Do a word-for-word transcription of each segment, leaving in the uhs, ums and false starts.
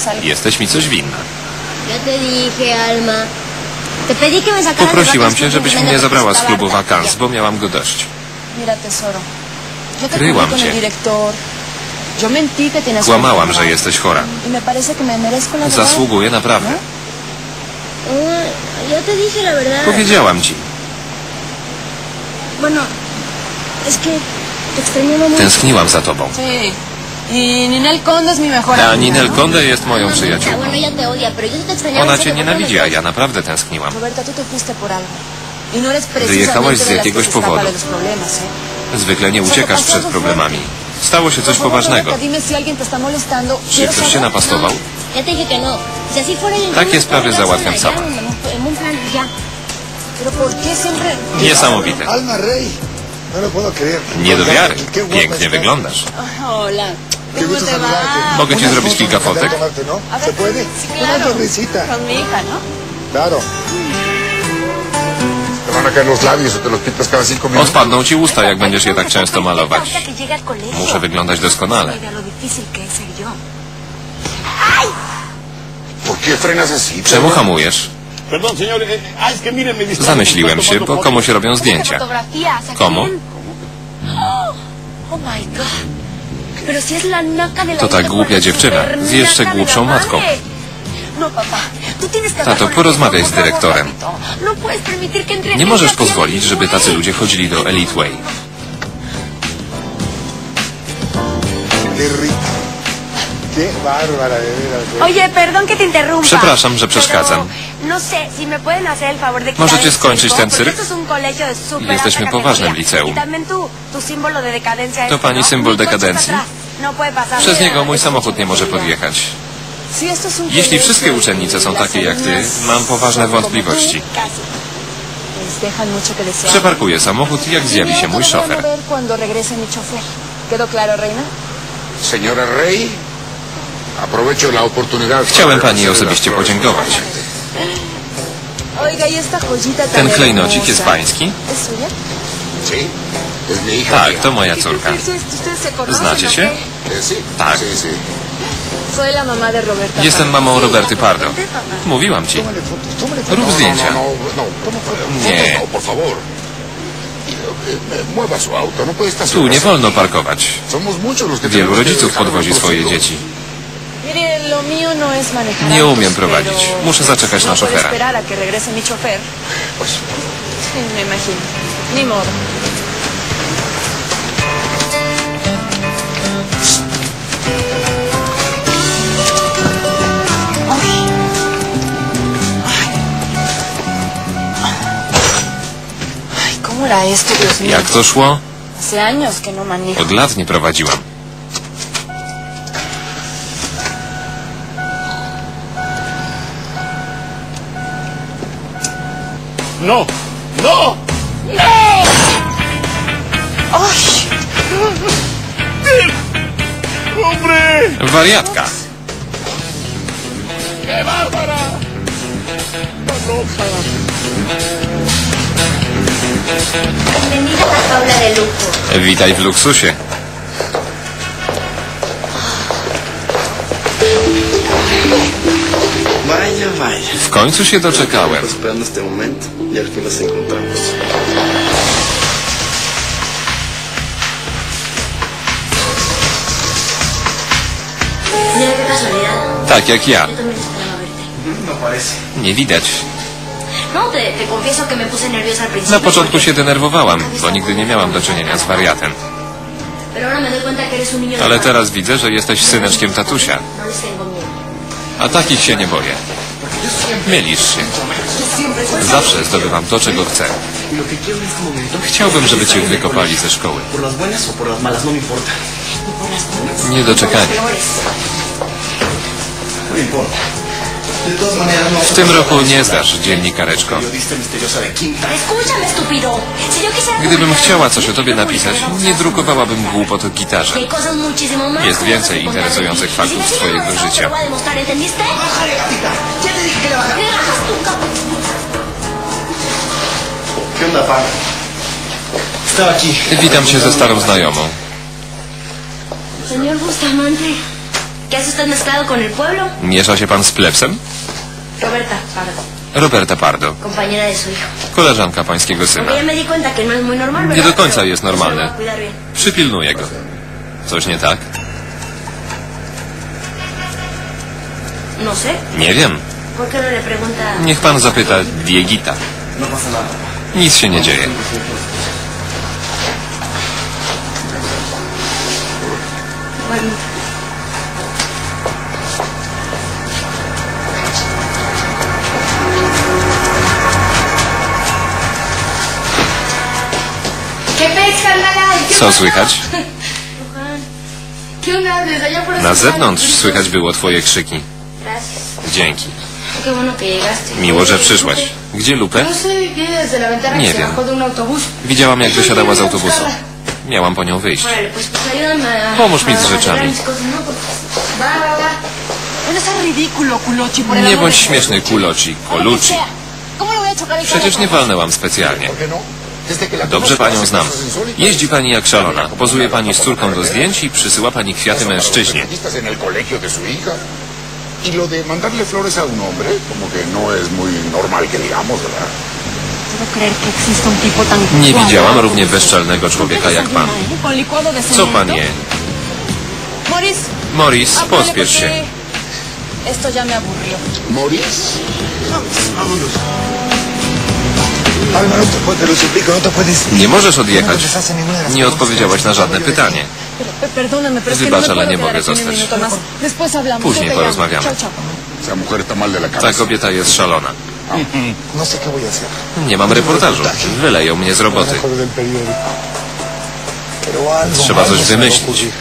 Jesteś mi coś winna. Ya te dije, Alma. Te pedí que me sacaras de Poprosiłam vacas cię, żebyś porque mnie me zabrała z necesitaba klubu harta. Vacans, bo miałam go dość. Mira, tesoro. Yo te Kryłam cubrí con el cię. director. Yo mentí que tienes Kłamałam, una że enfermedad. jesteś chora. Y me parece que me merezco la verdad. Zasługuję naprawdę. Ah, ya te dije la verdad. Powiedziałam ci. Bueno, es que te extrañaba mucho. Tęskniłam za tobą. Sí. Y Ninel Conde es mi mejor A amiga, Ninel ¿no? Conde jest moją Bueno, przyjaciółką. ella te odia, pero yo sí te extrañaba. Ona en cię serio, nienawidzi, a cuéntame ja naprawdę tęskniłam. Roberta, tú te fuiste por algo. Y no eres Wyjechałaś precisamente z de las que jakiegoś se escapa powodu. de los problemas, ¿eh? Zwykle nie uciekasz przed problemami. Stało się coś Por favor, poważnego. Roberta, dime si alguien te está molestando. Czy Quiero ktoś cię saber. napastował? Ya te dije que no. Si así fuera, yo Takie me sprawy podría załatwiam hacer sama. allá, en un plan ya. Pero ¿por qué siempre...? Niesamowite. Alma Rey. No lo puedo creer. Nie do wiary. Qué guapa Pięknie estás. wyglądasz. Hola. Qué ¿Cómo gusto te saludarte. va? Mogę ci Una zrobić foto, kilka me encantaría fotek? tomarte, ¿no? A ver, ¿Se puede? sí, Una claro. sonrisita. Con mi hija, ¿no? Claro. Te van a caer los labios o te los pintas cada cinco minutos. Odpadną ci usta, jak będziesz je tak często malować. Hasta que llegue al colegio. Muszę wyglądać doskonale. Mira lo difícil que es ser yo. ¿Por qué frenas así? Czemu hamujesz? Perdón, señor. Eh, ah, es que miren, me distrajo. Zamyśliłem się, bo komuś robią zdjęcia. Fotografías, ¿a Komu? quién? Oh my god. Pero si es la naca de la To tak hija głupia con la dziewczyna, super z jeszcze naca de la głupszą madre. matką. No, papá, tú tienes que Tato, hablar con porozmawiaj el z director, dyrektorem. por favor, papito. No puedes permitir que entre Nie gente możesz así a pozwolić, żeby Elite tacy Way. ludzie wchodzili do Elite Way. Qué rica. Qué bárbara, de veras. de- Oye, perdón que te interrumpa. Przepraszam, że przeszkadzam. Pero, no sé, si me pueden hacer el favor de quitar Możecie el skończyć circo, ten porque cyrk? esto es un colegio de super Jesteśmy alta poważnym categoría. liceum. Y también tu, tu símbolo de decadencia To este, pani ¿no? symbol Mi coche está dekadencji? atrás. No puede pasar. Przez Mira, niego mój es samochód nie może mucha podjechać. Sí, esto es un Jeśli colegio wszystkie y uczennice są las takie jak ty, alumnas mam poważne son como wątpliwości. tú, casi. Pues dejan mucho que desear. Przeparkuję samochód i jak zjawi się mój Todavía no szofer. ver cuando regrese mi chofer. ¿Quedó claro, reina? Señora Rey, aprovecho la oportunidad. Chciałem pani osobiście podziękować. Oiga, ¿y esta joyita tan Ten klejnocik hermosa? jest pański? ¿Es suya? Sí, es mi hija. Tak, to moja córka. ¿Ustedes ustedes se conocen, Znacie o się? qué? Eh, sí. Tak. Sí, sí. Soy la mamá de Roberta. Jestem mamą Roberty Pardo. Mówiłam ci. Tómale fotos, tómale fotos. Rób No, zdjęcia. No, no, no, toma fotos. Nie. Fotos no, por favor. Eh, eh, Mueva su auto, no puede estar Tu nie wolno parkować. Somos muchos los que Wielu tenemos que rodziców dejar podwozi nuestros swoje hijos. dzieci. Mire, lo mío no es manejar Nie autos, umiem prowadzić. pero Muszę zaczekać na no puedo szofera. esperar a que regrese mi chofer. Pues, Sí, me imagino. Ni modo. Ay, ¿cómo era esto, Dios mío? Jak to szło? Hace años que no manejo. Od lat nie prowadziłam. No, no. ¡Ay! ¡Hombre! Wariatka. ¡Qué bárbara! ¡Está loca! Bienvenida a la jaula de lujo. Witaj w luksusie. Vaya, vaya. W końcu się doczekałem. Esperando este momento y al fin nos encontramos. Mira qué casualidad. Tak jak ja. Yo también esperaba verte. No parece. Nie widać. No, te, te confieso que me puse nerviosa al principio. Na początku porque- się denerwowałam, bo nigdy nie miałam do czynienia z wariatem. Pero ahora me doy cuenta que eres un niño de Ale paz. teraz widzę, że jesteś syneczkiem tatusia. No les tengo miedo. A takich się nie boję. Mylisz się. Zawsze zdobywam to, czego chcę. Y lo que quiero en este momento Chciałbym, żeby cię wykopali ze szkoły. por las buenas o por las malas, no me importa. Y por las buenas. Niedoczekanie. Peores. No me importa. De todas maneras, no. W tym roku nie zdasz dziennikareczko. Periodista misteriosa de Quinta. Escúchame, estúpido. Si yo quisiera Gdybym publicar chciała algo coś o así, tobie lo napisać, publicaría. nie drukowałabym głupot o Que gitarze. hay cosas muchísimo más Jest curiosas więcej que contarte. interesujących Y si faktów me z sigues twojego molestando, życia. te lo voy a demostrar, ¿entendiste? ¡Bájale, gatita! ¡Ya te dije que le bajara! Me bajas tu capa. ¿Qué onda, pan? Estaba aquí. Witam cię ze starą znajomą. Señor Bustamante. ¿Qué hace usted mezclado con el pueblo? Miesza się pan z plebsem? Roberta, Pardo, Roberta Pardo, compañera de su hijo. koleżanka pańskiego syna. Porque ya me di cuenta que no es muy normal, Nie ¿verdad? do końca Pero jest se lo normalne. voy a cuidar bien. Przypilnuję go. Coś nie tak? No sé. Nie wiem. ¿Por qué no le pregunta? Niech pan zapyta Diegita. No pasa nada. Nic się nie dzieje. Bueno, ¿Qué pez, carnal? ¿Qué Co pasa? słychać? ¿Qué onda? Desde allá por Na ese zewnątrz lado. słychać było twoje krzyki. gracias. Dzięki. Qué bueno que llegaste. Miło, że przyszłaś. Gdzie Lupe? No sé, vi desde la ventana Nie que se wiem. bajó de un autobús. Widziałam, jak wysiadała z autobusu. Miałam po nią wyjść. Órale, pues, pues ayúdame a... Pomóż mi z a arreglar rzeczami. mis cosas, ¿no? Porque- Va, va, va. No seas ridículo, culochi, por el Nie amor bądź de- śmieszny, kuloci, koluci. ¿Cómo le voy a chocar el Przecież carro? nie walnęłam specjalnie. ¿Por qué no? Desde que la Dobrze conozco, panią hace znam. cosas insólitas. Jeździ pani jak szalona. Pozuje pani z córką do zdjęć i przysyła pani kwiaty mężczyźnie. Periodistas en el colegio de su hija. Y lo de mandarle flores a un hombre, como que no es muy normal que digamos, ¿verdad? puedo creer que exista un tipo tan... Nie cuadrado. widziałam równie bezczelnego człowieka jak pan. Con licuado de Co cemento. pan je? Moris, Morris, apúrale pospiesz się. porque esto ya me aburrió. ¿Moris? Vámonos. Álvaro, te, pu- te lo suplico, no te puedes ir. Nie możesz No odjechać. contestaste ninguna de las Nie preguntas. odpowiedziałaś na żadne pytanie. Pe- Perdóname, pero es que no Wybacz, me ale puedo nie quedar mogę aquí ni un zostać. minuto más. Después hablamos. Później Yo te llamo. porozmawiamy. Chao, chao. Esa mujer está mal de la Ta cabeza. kobieta jest szalona. No sé qué voy a hacer. Nie mam reportażu. Wyleją mnie z roboty. Mejor del periódico. Pero algo, Trzeba algo coś se me va a wymyślić. ocurrir.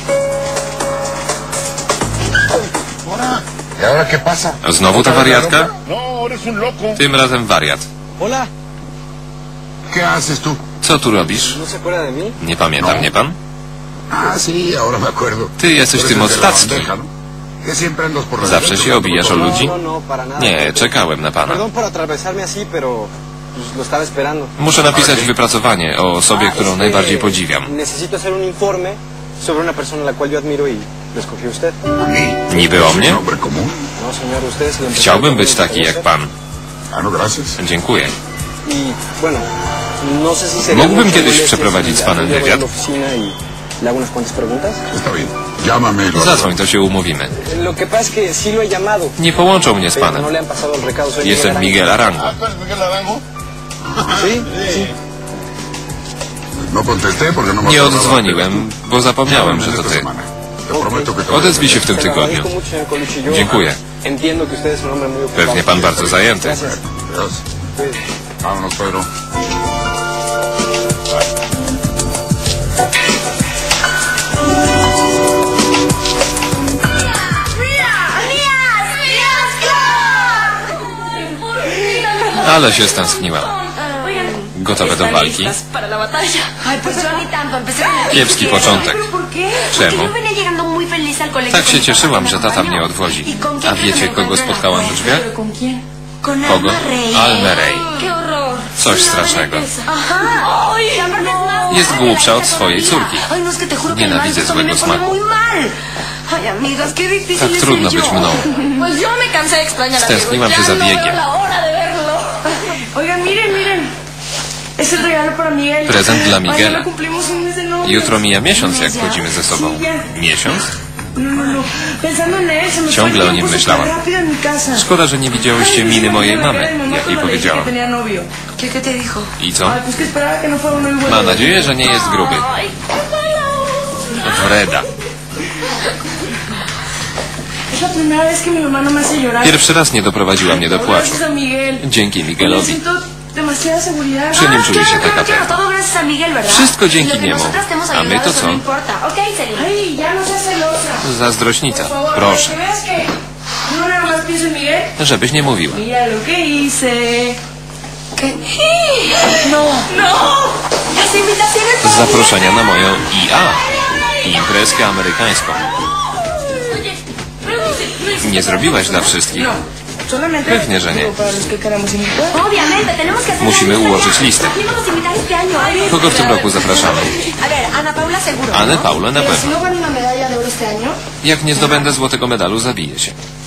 ¿Y ahora qué pasa? Znowu ta wariatka? No, eres un loco. Tym razem wariat. Hola, ¿Qué haces tú? Co tu robisz? ¿no se acuerda de mí? Nie pamięta mnie pan? Ah, sí, ahora me acuerdo. Ty jesteś Tú tym eres el de la ostackim. bandeja, ¿no? Que siempre andas por la Zawsze derecha, się por obijasz o todos ludzi? No, no, para nada. Nie, czekałem na pana. Perdón por atravesarme así, pero pues, lo estaba esperando. Muszę napisać wypracowanie o osobie, którą Es que najbardziej podziwiam. Necesito hacer un informe sobre una persona a la cual yo admiro y lo escogió usted. A mí. Niby o ¿Es mnie? un hombre común? No, señor, usted es el empresario Chciałbym być que taki jak conoce. pan. Ah, no, gracias. Dziękuję. Y bueno, no sé si sería Mógłbym mucho kiedyś molestia przeprowadzić z si panem yo voy a wywiad? la oficina y le hago unas cuantas preguntas. Está bien. Llámame. lo Zadzwoń, to się umówimy. Lo que pasa es que sí lo he llamado. Nie połączą mnie z Pero panem. no le han pasado el recado. Soy Jestem Miguel Arango. ¿Tú eres Miguel Arango? Sí, sí. No contesté porque no me Nie acordaba. oddzwoniłem, bo zapomniałem, że to Esta ty. semana. Te prometo que te voy a Odezwij się w tym Se lo tygodniu. agradezco mucho, señor Colucci. Yo Dziękuję. Entiendo que usted es un hombre muy ocupado. Pewnie pan bardzo zajęty. Gracias. Adiós. Vámonos, Pedro. Ale się stęskniłam. Gotowe do walki? Para la batalla. Ay, pues yo ni tanto. Empecé con el... Kiepski początek. ¿Pero por qué? Czemu? Porque yo venía llegando muy feliz al colegio Tak con się mi cieszyłam, papá że que me tata mnie acompañó. odwozi. ¿Y con A quién wiecie, me kogo encontré en la spotkałam w puerta? drzwiach? ¿Pero con quién? Con Kogo? Alma Rey. Almę Rey. ¡Qué horror! Coś strasznego. Ajá. Ay, no. Jest głupsza od swojej córki. Ay, no, es que te juro que Nienawidzę el mal złego me pone smaku. muy mal. Ay, amigas, qué difícil Tak es trudno ser być yo. mną. Pues yo me cansé de extrañar a Stęskniłam Diego. się za Ya no veo biegiem. la hora de verlo. Oigan, miren, miren. Es el regalo para Miguel. Prezent dla Miguela. Mañana cumplimos un mes de novios. Jutro mija miesiąc, jak chodzimy ze sobą. Miesiąc? No, no, no. Pensando en él, se me fue Ciągle el o nim tiempo myślałam. súper rápido en mi casa. Szkoda, że nie widziałyście miny mojej mamy, jak jej powiedziałam. ¿Qué, qué te dijo? I co? Ay, pues que esperaba que no fuera uno igual. Ma nadzieję, że nie jest gruby. Ay, qué malo. Wreda. Es la primera vez que mi mamá no me hace llorar. Pierwszy raz nie doprowadziła mnie do płaczu. Gracias a Miguel. Dzięki Me Miguelowi. siento demasiada seguridad. Przy nim Ah, czuję się claro, taka claro, claro, pewna. todo gracias a Miguel, ¿verdad? Wszystko dzięki Lo que niemu. nosotras te hemos A my ayudado, to eso co? no importa. Ok, Selena. Ay, ya no seas celosa. Zazdrośnica. Por favor, Proszę. que veas que no nada más pienso en Miguel. Żebyś nie mówiła. Mira lo que hice. ¿Qué? No. No. Las invitaciones para Zaproszenia na moją I A. Imprezkę amerykańską. Oye, pero no sé, no es- Nie zrobiłaś dla wszystkich. Solamente Pewnie, że nie. digo, para los que queremos invitar. Obviamente, tenemos que hacer Musimy la lista ułożyć ya. listę. ¿Quién vamos a invitar este año? Kogo w tym roku zapraszamy? A ver, Ana Paula seguro. Anę ¿no? Paulę na Pero si pewno. no gano una medalla de oro este año, Jak nie zdobędę złotego medalu, zabiję się.